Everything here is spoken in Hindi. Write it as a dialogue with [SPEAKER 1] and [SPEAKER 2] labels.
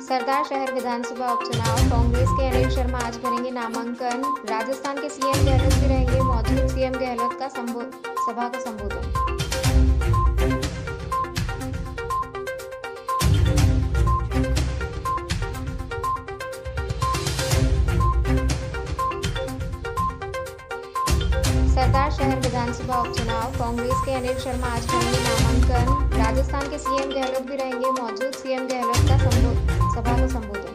[SPEAKER 1] सरदार शहर विधानसभा उपचुनाव कांग्रेस के अनिल शर्मा आज भरेंगे नामांकन। राजस्थान के सीएम गहलोत भी रहेंगे मौजूद। सीएम गहलोत का सभा का संबोधन। सरदार शहर विधानसभा उपचुनाव कांग्रेस के अनिल शर्मा आज भरेंगे नामांकन। राजस्थान के सीएम गहलोत भी रहेंगे मौजूद। सीएम गहलोत का सभा को संबोधन।